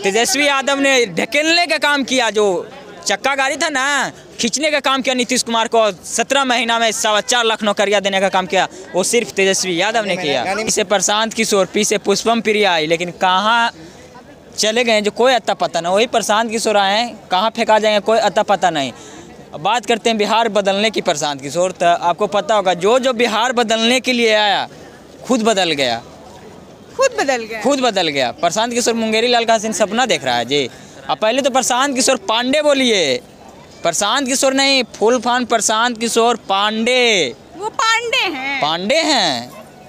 तेजस्वी यादव ने ढकेलने का काम किया, जो चक्का गाड़ी था ना, खींचने का काम किया नीतीश कुमार को। 17 महीना में 4.25 लाख नौकरियां देने का काम किया, वो सिर्फ तेजस्वी यादव ने किया। इसे प्रशांत किशोर, पी से पुष्पम प्रिया आई, लेकिन कहाँ चले गए जो कोई अता पता नहीं। वही प्रशांत किशोर आए हैं, कहाँ फेंका जाएंगे कोई अता पता नहीं। बात करते हैं बिहार बदलने की प्रशांत किशोर, तो आपको पता होगा जो बिहार बदलने के लिए आया खुद बदल गया। खुद बदल गया। प्रशांत किशोर मुंगेरी लाल का हसीन सपना देख रहा है जी। अब पहले तो प्रशांत किशोर पांडे बोलिए, प्रशांत किशोर नहीं, फुल फॉर्म प्रशांत किशोर पांडे। वो पांडे हैं।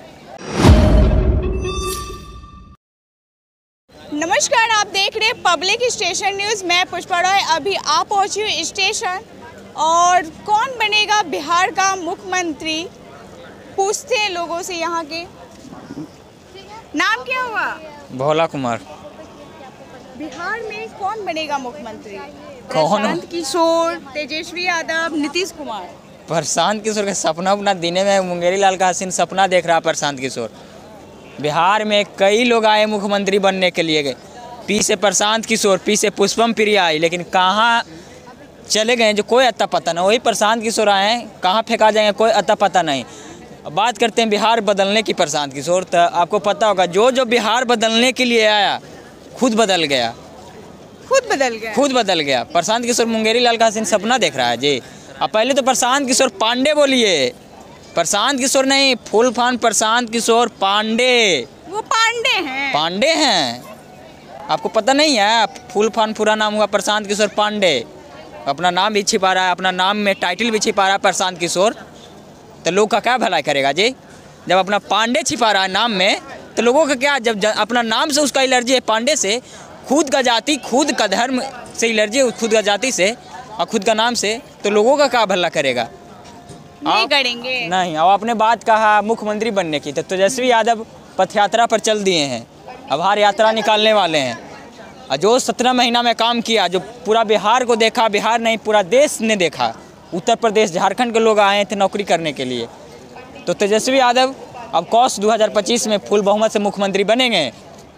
नमस्कार, आप देख रहे हैं पब्लिक स्टेशन न्यूज़। मैं पुष्पा रॉय। अभी आप पहुंची हूँ स्टेशन, और कौन बनेगा बिहार का मुख्यमंत्री पूछते हैं लोगों से। यहाँ के नाम क्या हुआ? भोला कुमार। बिहार में कौन बनेगा मुख्यमंत्री? प्रशांत किशोर, तेजस्वी यादव, नीतीश कुमार? प्रशांत किशोर का सपना अपना दिने में मुंगेरी लाल का हसीन सपना देख रहा है प्रशांत किशोर। बिहार में कई लोग आए मुख्यमंत्री बनने के लिए, गए पी से प्रशांत किशोर, पी से पुष्पम प्रिया आई, लेकिन कहाँ चले गए जो कोई अता पता नहीं। वही प्रशांत किशोर आए हैं, कहाँ फेंका जाएंगे कोई अता पता नहीं। बात करते हैं बिहार बदलने की प्रशांत किशोर, तो आपको पता होगा जो बिहार बदलने के लिए आया खुद बदल गया। प्रशांत किशोर मुंगेरी लाल का हसीन सपना देख रहा है जी। अब पहले तो प्रशांत किशोर पांडे बोलिए, प्रशांत किशोर नहीं, फुल फॉर्म प्रशांत किशोर पांडे। वो पांडे हैं। आपको पता नहीं है? फुल फॉर्म पूरा नाम हुआ प्रशांत किशोर पांडे। अपना नाम भी छिपा रहा है, अपना नाम में टाइटल भी छिपा रहा है प्रशांत किशोर। तो लोग का क्या भलाई करेगा जी? जब अपना पांडे छिपा रहा है नाम में, तो लोगों का क्या? जब अपना नाम से उसका एलर्जी है पांडे से, खुद का जाति, खुद का धर्म से एलर्जी है, खुद का जाति से और खुद का नाम से, तो लोगों का क्या भला करेगा? नहीं करेंगे। नहीं। अब आपने बात कहा मुख्यमंत्री बनने की, तो तेजस्वी यादव पथ यात्रा पर चल दिए हैं, अब हर यात्रा निकालने वाले हैं। और जो 17 महीना में काम किया, जो पूरा बिहार को देखा, बिहार नहीं पूरा देश ने देखा, उत्तर प्रदेश झारखंड के लोग आए थे नौकरी करने के लिए, तो तेजस्वी यादव अब कौश 2025 में फुल बहुमत से मुख्यमंत्री बनेंगे।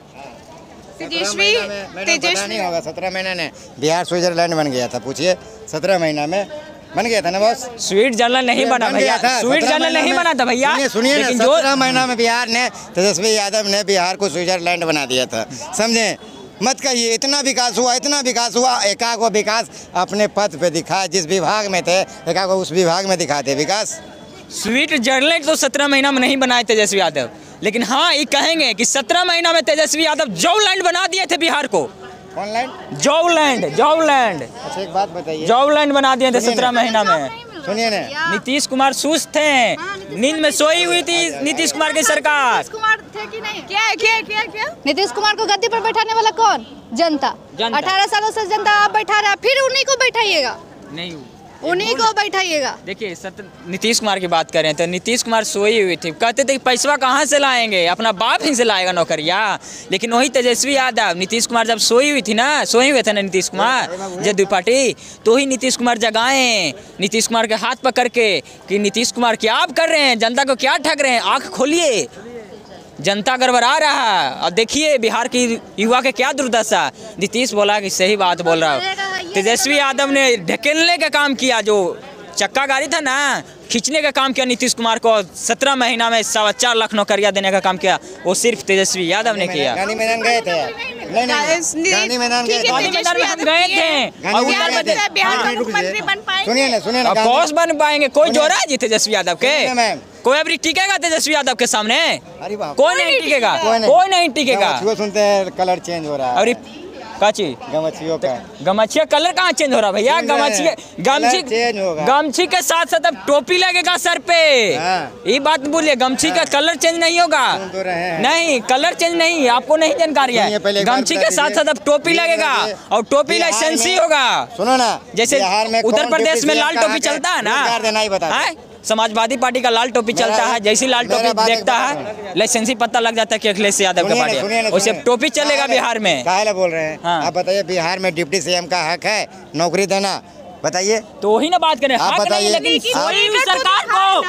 तेजस्वी नहीं होगा। 17 महीना में बिहार स्विट्जरलैंड बन गया था। पूछिए, 17 महीना में बन गया था ना बॉस? स्विट्जरलैंड नहीं बना भैया, स्विट्जरलैंड नहीं बना था भैया। सुनिए ना, 17 महीना में बिहार ने, तेजस्वी यादव ने बिहार को स्विट्जरलैंड बना दिया था, समझे? मत कहिए इतना विकास हुआ। एकाक वो विकास अपने पद पे दिखा, जिस विभाग में थे एकाक उस विभाग में दिखाते विकास। स्विट्जरलैंड तो 17 महीना में नहीं बनाए तेजस्वी यादव, लेकिन हाँ ये कहेंगे कि 17 महीना में तेजस्वी यादव जॉबलैंड बना दिए थे बिहार को। कौन लैंड? जॉबलैंड। अच्छा एक बात बताइए, जॉबलैंड बना दिए थे 17 महीना में। सुनिए ना, नीतीश कुमार सुस्त थे, नींद में सोई हुई थी नीतीश कुमार की सरकार। नीतीश कुमार थे कि नहीं? क्या? नीतीश कुमार को गद्दी पर बैठाने वाला कौन? जनता। 18 सालों से जनता आप बैठा रहा, फिर उन्हीं को बैठाइएगा। नहीं, उन्हीं को बैठाइएगा। देखिए नीतीश कुमार की बात करें तो नीतीश कुमार सोई हुई थी, कहते थे पैसा कहाँ से लाएंगे, अपना बाप ही से लाएगा नौकरिया। लेकिन वही तेजस्वी यादव, नीतीश कुमार जब सोई हुए थे ना नीतीश कुमार जदयू पार्टी, तो ही नीतीश कुमार जगाए, नीतीश कुमार के हाथ पकड़ के कि नीतीश कुमार क्या आप कर रहे हैं, जनता को क्या ठग रहे हैं, आँख खोलिए, जनता गड़बड़ा रहा है। अब देखिए बिहार की युवा के क्या दुर्दशा। नीतीश बोला कि सही बात बोल रहा हूँ। तेजस्वी यादव ने ढकेलने का काम किया, जो चक्का गाड़ी था ना, खींचने का काम किया नीतीश कुमार को। 17 महीना में 4.25 लाख नौकरियां देने का काम किया, वो सिर्फ तेजस्वी यादव ने किया। गांधी मैदान गए थे। गांधी मैदान गए थे। सुनिए ना, कौन बन पाएंगे? कोई जोड़ा है जी तेजस्वी यादव के? कोई अभी टिकेगा तेजस्वी यादव के सामने? कोई नहीं टिकेगा, कोई नहीं टिकेगा। सुनते हैं कलर चेंज हो रहा है। काची गमछिया कलर कहाँ चेंज हो रहा भैया? गमछी के साथ साथ अब टोपी लगेगा सर पे। ये बात बोलिए, गमछी का कलर चेंज नहीं होगा। नहीं, कलर चेंज नहीं, आपको नहीं जानकारी है। गमछी के साथ साथ अब टोपी लगेगा, और टोपी लाइसेंसी होगा। सुनो ना, जैसे उत्तर प्रदेश में लाल टोपी चलता है ना, समाजवादी पार्टी का लाल टोपी चलता है, जैसी लाल टोपी देखता है लाइसेंसी पता लग जाता है कि अखिलेश यादव का पार्टी, वैसे टोपी चलेगा बिहार में। काहे बोल रहे हैं? आप बताइए, बिहार में डिप्टी सीएम का हक है नौकरी देना, बताइए। तो वही ना बात करें, आप हक नहीं, बताइए। लेकिन सोई हुई सरकार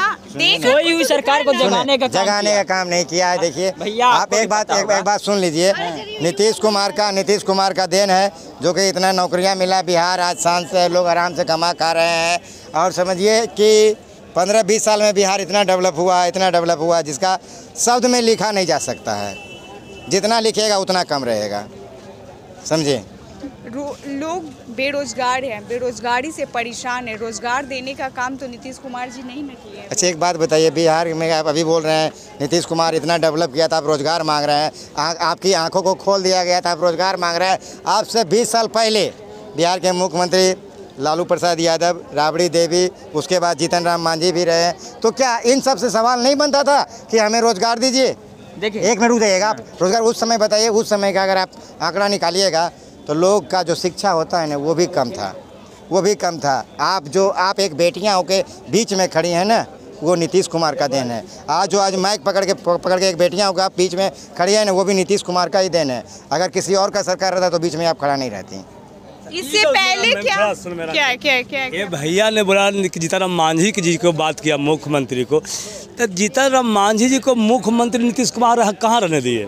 को जगाने का काम नहीं किया है। देखिए भैया, आप एक बात सुन लीजिए। नीतीश कुमार का देन है जो कि इतना नौकरियां मिला, बिहार आज शान से लोग आराम से कमा खा रहे हैं। और समझिए कि 15-20 साल में बिहार इतना डेवलप हुआ जिसका शब्द में लिखा नहीं जा सकता है। जितना लिखेगा उतना कम रहेगा, समझे। लोग बेरोजगार हैं, बेरोजगारी से परेशान है। रोजगार देने का काम तो नीतीश कुमार जी नहीं न किए। अच्छा एक बात बताइए, बिहार में आप अभी बोल रहे हैं नीतीश कुमार इतना डेवलप किया था, आप रोजगार मांग रहे हैं। आपकी आंखों को खोल दिया गया था, आप रोजगार मांग रहे हैं। आपसे 20 साल पहले बिहार के मुख्यमंत्री लालू प्रसाद यादव, राबड़ी देवी, उसके बाद जीतन राम मांझी भी रहे। तो क्या इन सब से सवाल नहीं बनता था कि हमें रोजगार दीजिए? देखिए एक मिनट रुक जाइएगा। आप रोजगार उस समय बताइए, उस समय का अगर आप आंकड़ा निकालिएगा तो लोग का जो शिक्षा होता है ना वो भी कम था। आप एक बेटियां होके बीच में खड़ी हैं ना, वो नीतीश कुमार का देन है। आज माइक पकड़ के एक बेटियां होकर आप बीच में खड़ी है ना, वो भी नीतीश कुमार का ही देन है। अगर किसी और का सरकार रहता तो बीच में आप खड़ा नहीं रहती। इससे पहले क्या ये भैया ने बोला जीतन राम मांझी जी को बात किया मुख्यमंत्री को, तो जीतन राम मांझी जी को मुख्यमंत्री नीतीश कुमार कहाँ रहने दिए?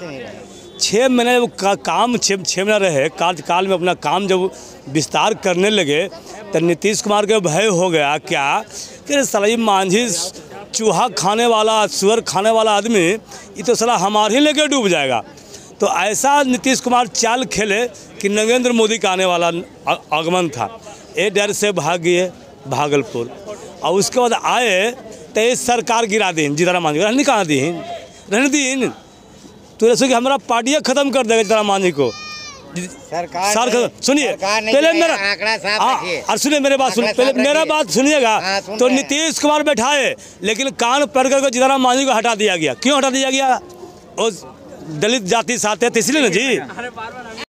6 महीने वो काम 6 महीना रहे कार्यकाल में अपना काम जब विस्तार करने लगे तो नीतीश कुमार के भय हो गया क्या कि साला मांझी चूहा खाने वाला, सुअर खाने वाला आदमी, ये तो साला हमारे ही लेके डूब जाएगा। तो ऐसा नीतीश कुमार चाल खेले कि नरेंद्र मोदी का आने वाला आगमन था। ये डर से भाग गए भागलपुर, और उसके बाद आए तो ये सरकार गिरा दी जीतन राम मांझी। रहने कहाँ दी तो जैसे कि हमारा पार्टियाँ खत्म कर देगा जीतन राम मांझी को। सरकार सुनिए पहले मेरा और सुनिए मेरे बात सुनिए, पहले मेरा बात सुनिएगा। तो नीतीश कुमार बैठाए लेकिन कान पकड़ कर जीतन राम मांझी को हटा दिया गया। क्यों हटा दिया गया? उस दलित जाति से आते थे इसलिए ना जी।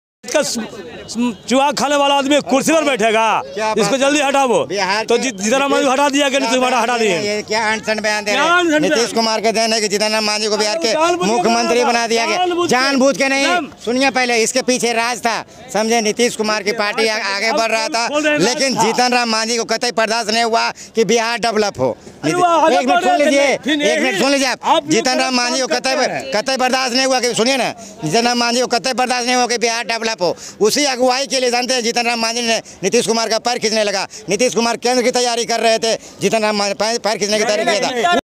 चूहा खाने वाला आदमी कुर्सी पर बैठेगा, इसको जल्दी हटाओ। तो जीतन राम मांझी हटा दिया गया, नीतीश कुमार हटा दिए। क्या अनशन बयान दे रहे हैं? नीतीश कुमार के देन है कि जीतन राम मांझी को बिहार के मुख्यमंत्री बना दिया गया। जानबूझ के नहीं, सुनिए पहले इसके पीछे राज था, समझे। नीतीश कुमार की पार्टी आगे बढ़ रहा था, लेकिन जीतन राम मांझी को कतई बर्दाश्त नहीं हुआ कि बिहार डेवलप हो। एक मिनट सुन लीजिए आप। जीतन राम मांझी को कतई बर्दाश्त नहीं हुआ कि, सुनिए ना, जीतन राम मांझी को कतई बर्दाश्त नहीं हुआ कि बिहार डेवलप हो। उसी अगुवाई के लिए जानते हैं जीतन राम मांझी ने नीतीश कुमार का पैर खींचने लगा। नीतीश कुमार केंद्र की तैयारी कर रहे थे, जीतन राम मांझी पैर खींचने की तैयारी किया था।